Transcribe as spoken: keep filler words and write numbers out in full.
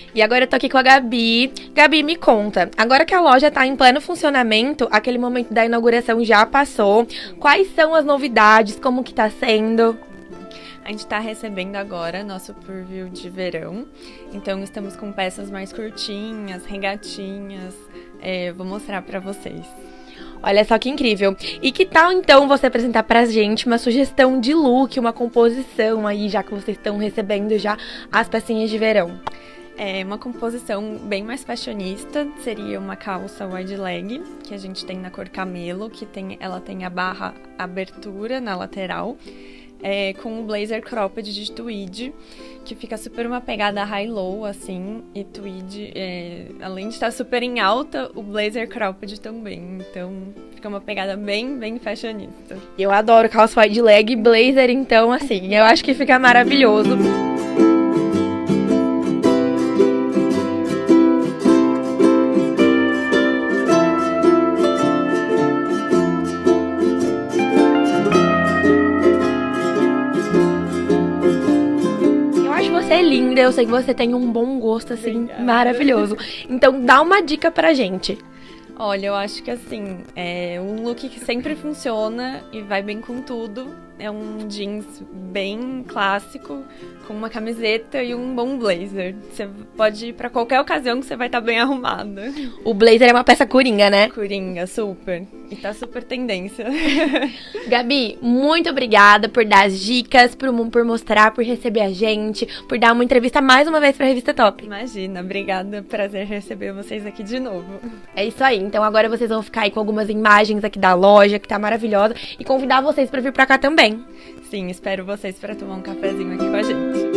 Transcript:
E agora eu tô aqui com a Gabi. Gabi, me conta, agora que a loja tá em pleno funcionamento, aquele momento da inauguração já passou, quais são as novidades, como que tá sendo? A gente está recebendo agora nosso preview de verão, então estamos com peças mais curtinhas, regatinhas, é, vou mostrar para vocês. Olha só que incrível. E que tal então você apresentar pra gente uma sugestão de look, uma composição aí, já que vocês estão recebendo já as pecinhas de verão? É uma composição bem mais fashionista, seria uma calça wide leg, que a gente tem na cor camelo, que tem, ela tem a barra abertura na lateral, é, com um blazer cropped de tweed, que fica super uma pegada high-low, assim, e tweed, é, além de estar super em alta, o blazer cropped também, então fica uma pegada bem, bem fashionista. Eu adoro calça wide leg e blazer, então, assim, eu acho que fica maravilhoso. Você é linda, eu sei que você tem um bom gosto, assim, Obrigada. Maravilhoso. Então, dá uma dica pra gente. Olha, eu acho que, assim, é um look que sempre funciona e vai bem com tudo. É um jeans bem clássico, com uma camiseta e um bom blazer. Você pode ir pra qualquer ocasião que você vai estar bem arrumada. O blazer é uma peça coringa, né? Coringa, super. E tá super tendência. Gabi, muito obrigada por dar as dicas, por, por mostrar, por receber a gente, por dar uma entrevista mais uma vez pra Revista Top. Imagina, obrigada. Prazer receber vocês aqui de novo. É isso aí. Então agora vocês vão ficar aí com algumas imagens aqui da loja, que tá maravilhosa, e convidar vocês pra vir pra cá também. Sim, espero vocês para tomar um cafezinho aqui com a gente.